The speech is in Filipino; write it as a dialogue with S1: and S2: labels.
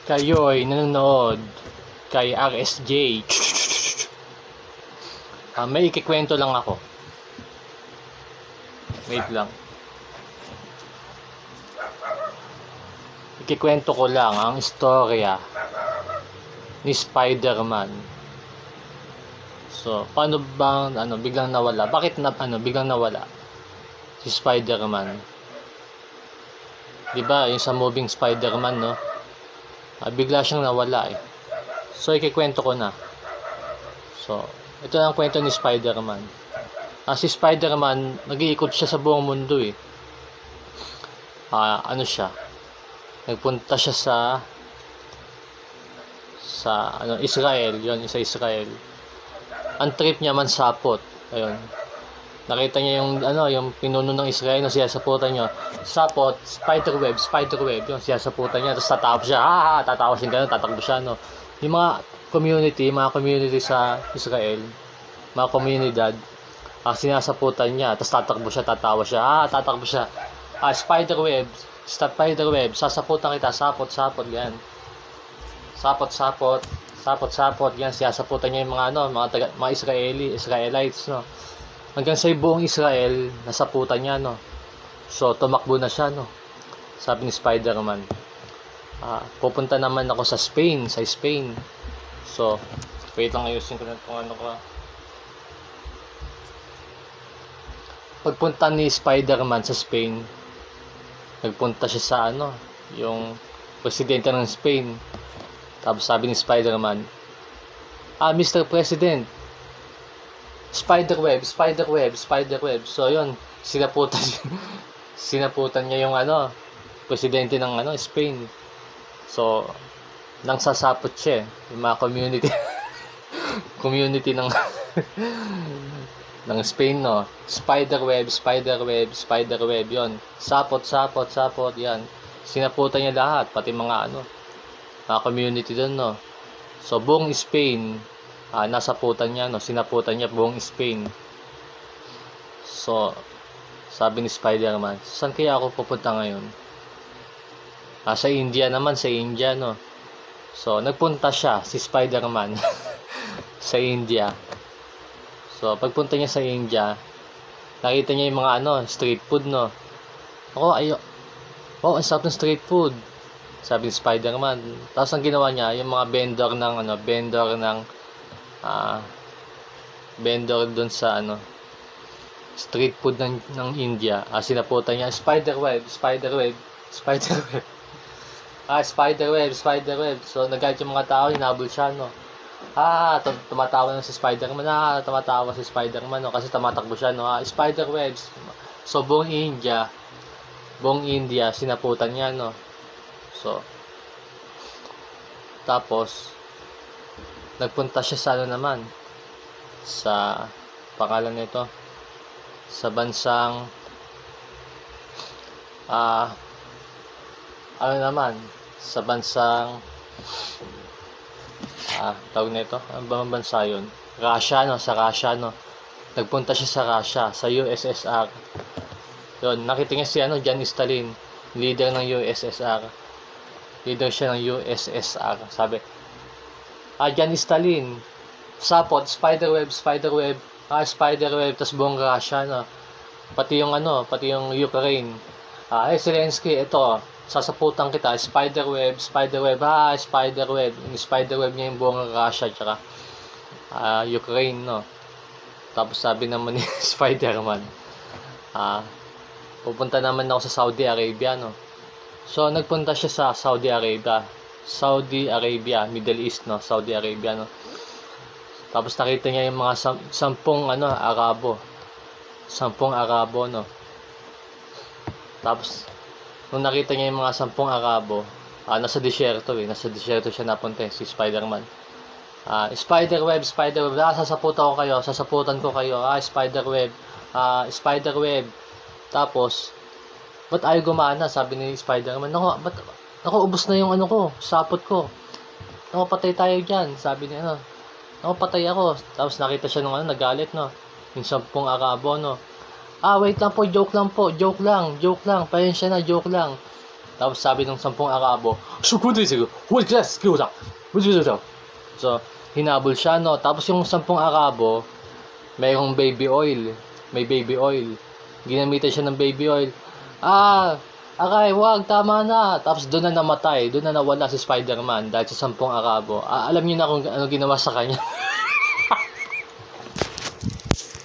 S1: kayo'y nanonood kay RSJ. May ikikwento lang ako. Wait lang. Ikikwento ko lang ang istorya ni Spider-Man. So, paano bang biglang nawala? Bakit biglang nawala si Spider-Man? 'Di ba, yung sa moving Spider-Man, no? Bigla siyang nawala eh. So, ikikwento ko na. So, ito na ang kwento ni Spider-Man. Si Spider-Man, nag-iikot siya sa buong mundo eh. Siya? Nagpunta siya sa Israel, yon, sa Israel. Ang trip niya man sapot. Ayun. Nakita niya yung pinuno ng Israel na siyasaputan niya. Sapot, spiderweb, yung siyasaputan niya. Tapos tatawa siya, tatawa siya gano'n, tatakbo siya, no. Yung mga community sa Israel, mga komunidad, sinasaputan niya, tapos tatakbo siya, tatawa siya, tatakbo siya. Spiderweb, sasaputan kita, sapot, yan. Sapot, yan, siyasaputan niya yung mga Israelites, no. Hanggang sa buong Israel, nasaputan niya, no. So, tumakbo na siya, no. Sabi ni Spider-Man, pupunta naman ako sa Spain. So, wait lang, ayusin ko na kung ko. Pagpunta ni Spider-Man sa Spain, nagpunta siya sa yung presidente ng Spain. Tapos sabi ni Spider-Man, Mr. President, Spiderweb. So, yun, sinaputan niya yung presidente ng Spain. So, nang sasapot siya, yung mga community ng ng Spain, no. Spiderweb, yon. Sapot, yan. Sinaputan niya lahat, pati mga community doon, no. So, buong Spain, nasaputan niya, no. Sinaputan niya buong Spain. So, sabi ni Spider-Man, saan kaya ako pupunta ngayon? Sa India, no. So, nagpunta siya, si Spider-Man, sa India. So, pagpunta niya sa India, nakita niya yung mga street food, no. Ang sarap ng street food, sabi ni Spider-Man. Tapos ang ginawa niya, yung mga vendor doon sa street food ng India, sinaputan niya, Spiderweb. Spiderweb. So, nagalit yung mga tao, hinabol siya, no. Tumatawa na si Spider-Man. Tumatawa si Spider-Man, no, kasi tumatakbo siya, no. Spiderwebs. So, buong India, sinaputan niya, no. So, tapos, nagpunta siya sa sa pangalan nito, sa bansang, sa bansang, tawag nito, ano ba ang bansa yun? Russia, no, sa Russia, no. Nagpunta siya sa Russia, sa USSR. Yun, nakita niya si John Stalin, leader ng USSR. Leader siya ng USSR. Sabi, John Stalin, sapot, spiderweb, tas buong Russia, no. Pati yung Ukraine. Zelensky, ito, sasaputan kita, spiderweb. Yung spiderweb niya yung buong Russia, tsaka Ukraine, no. Tapos sabi naman ni Spider-Man, pupunta naman ako sa Saudi Arabia, no. So, nagpunta siya sa Saudi Arabia, Middle East, no, Saudi Arabia, no. Tapos nakita niya yung mga 10 Arabo, no. Tapos, nung nakita niya yung mga 10 Arabo, nasa disyerto siya napunta, si Spider-Man. Spiderweb, sasaputan ko kayo, Spiderweb. Tapos, ba't ayaw gumana? Sabi ni Spider-Man, ubos na yung sapot ko. Patay tayo dyan, sabi niya, patay ako. Tapos nakita siya nung nagalit, no. Yung 10 Arabo, no. Wait lang po, joke lang. Pasensya na, joke lang. Tapos sabi ng 10 Arabo, so, hinabol siya, no? Tapos yung 10 Arabo, mayroong baby oil. May baby oil. Ginamitan siya ng baby oil. Aray, wag, tama na. Tapos doon na namatay. Doon na nawala si Spider-Man dahil sa 10 Arabo. Alam niyo na kung ano ginawa sa kanya.